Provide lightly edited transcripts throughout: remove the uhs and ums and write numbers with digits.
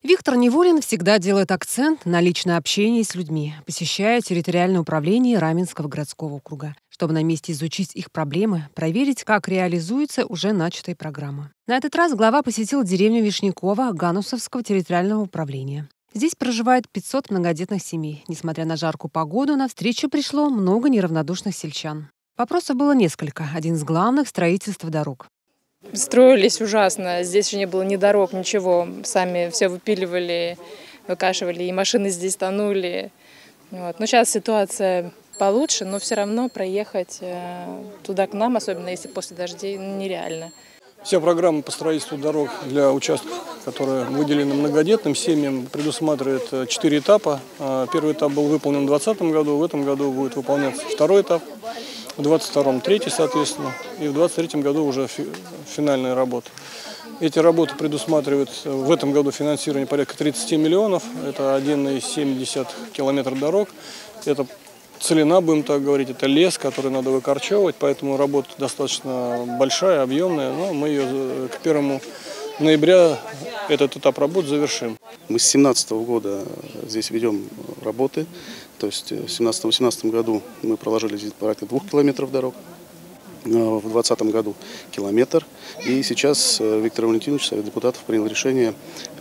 Виктор Неволин всегда делает акцент на личное общение с людьми, посещая территориальное управление Раменского городского округа, чтобы на месте изучить их проблемы, проверить, как реализуется уже начатая программа. На этот раз глава посетил деревню Вишнякова Ганусовского территориального управления. Здесь проживает 500 многодетных семей. Несмотря на жаркую погоду, на встречу пришло много неравнодушных сельчан. Вопросов было несколько. Один из главных – строительство дорог. Строились ужасно. Здесь же не было ни дорог, ничего. Сами все выпиливали, выкашивали, и машины здесь тонули. Вот. Но сейчас ситуация получше, но все равно проехать туда к нам, особенно если после дождей, нереально. Вся программа по строительству дорог для участков, которые выделены многодетным семьям, предусматривает 4 этапа. Первый этап был выполнен в 2020 году, в этом году будет выполняться второй этап, в 2022-м третий, соответственно, и в 2023 году уже финальные работы. Эти работы предусматривают в этом году финансирование порядка 30 миллионов, это 1,7 километра дорог, это целина, будем так говорить, это лес, который надо выкорчевывать, поэтому работа достаточно большая, объемная, но мы ее к 1 ноября этот этап работ завершим. Мы с 2017 года здесь ведем работы, то есть в 2017-2018 году мы проложили здесь порядка 2 километров дорог, в 2020 году километр, и сейчас Виктор Валентинович, Совет депутатов, принял решение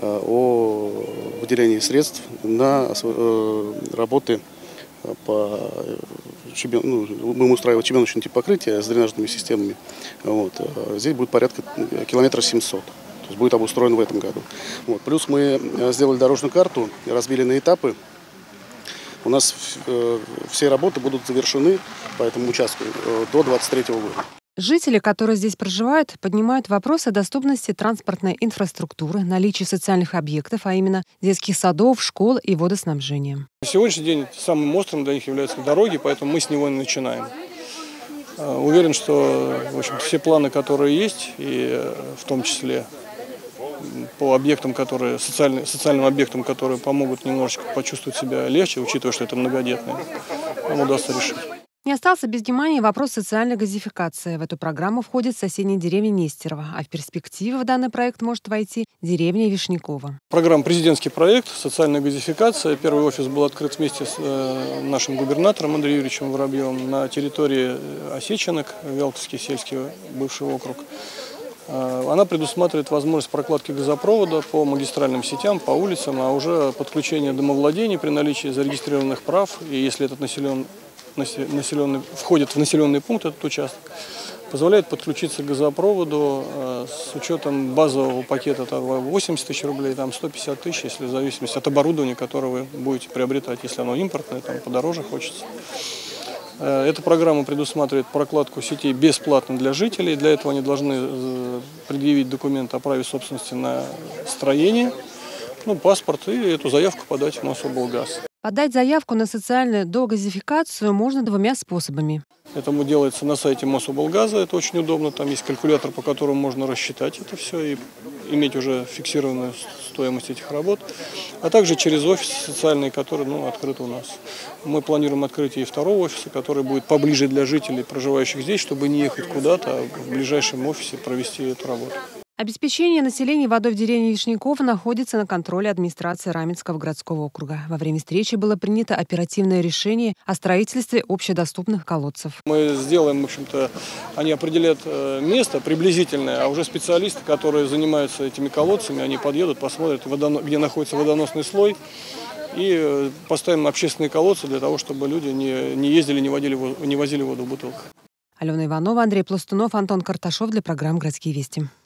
о выделении средств на работы по будем устраивать щебеночный тип покрытия с дренажными системами. Вот. Здесь будет порядка километра 700. То есть будет обустроен в этом году. Вот. Плюс мы сделали дорожную карту, разбили на этапы. У нас все работы будут завершены по этому участку до 2023 года. Жители, которые здесь проживают, поднимают вопрос о доступности транспортной инфраструктуры, наличии социальных объектов, а именно детских садов, школ и водоснабжения. На сегодняшний день самым острым для них являются дороги, поэтому мы с него и начинаем. Уверен, что в общем, все планы, которые есть, и в том числе по объектам, социальным объектам, которые помогут немножечко почувствовать себя легче, учитывая, что это многодетные, нам удастся решить. Не остался без внимания вопрос социальной газификации. В эту программу входит соседняя деревня Нестерово, а в перспективе в данный проект может войти деревня Вишнякова. Программа «Президентский проект. Социальная газификация». Первый офис был открыт вместе с нашим губернатором Андреем Юрьевичем Воробьевым на территории Осеченок, Вялтовский сельский бывший округ. Она предусматривает возможность прокладки газопровода по магистральным сетям, по улицам, а уже подключение домовладений при наличии зарегистрированных прав, и если этот входит в населенный пункт, этот участок, позволяет подключиться к газопроводу с учетом базового пакета 80 тысяч рублей, там 150 тысяч, если в зависимости от оборудования, которое вы будете приобретать, если оно импортное, там подороже хочется. Эта программа предусматривает прокладку сетей бесплатно для жителей. Для этого они должны предъявить документ о праве собственности на строение, паспорт, и эту заявку подать в Мособлгаз. Подать заявку на социальную догазификацию можно 2 способами. Это делается на сайте Мособлгаза, это очень удобно, там есть калькулятор, по которому можно рассчитать это все и иметь уже фиксированную стоимость этих работ, а также через офисы социальные, которые открыты у нас. Мы планируем открытие и второго офиса, который будет поближе для жителей, проживающих здесь, чтобы не ехать куда-то, а в ближайшем офисе провести эту работу. Обеспечение населения водой в деревне Вишнякова находится на контроле администрации Раменского городского округа. Во время встречи было принято оперативное решение о строительстве общедоступных колодцев. Мы сделаем, в общем-то, они определят место приблизительное, а уже специалисты, которые занимаются этими колодцами, они подъедут, посмотрят, где находится водоносный слой, и поставим общественные колодцы для того, чтобы люди не ездили, не возили воду в бутылках. Алена Иванова, Андрей Пластунов, Антон Карташов для программы «Городские вести».